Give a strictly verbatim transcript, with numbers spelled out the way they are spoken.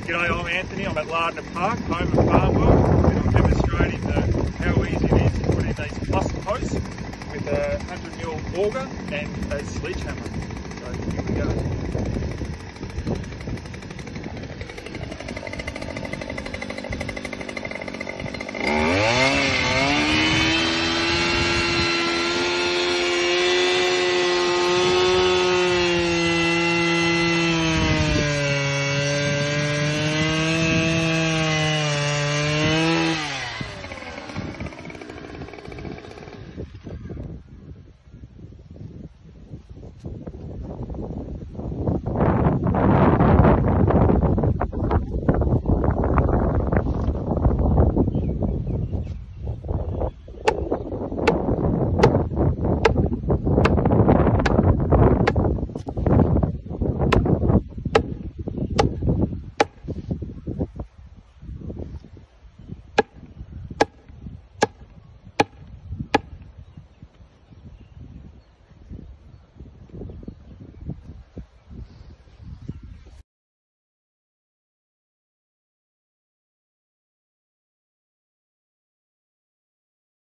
G'day, I'm Anthony. I'm at Lardner Park, home of Farm World, and I'm demonstrating the, how easy it is to put in these PLUSposts with a one hundred mil auger and a sledgehammer. So here we go.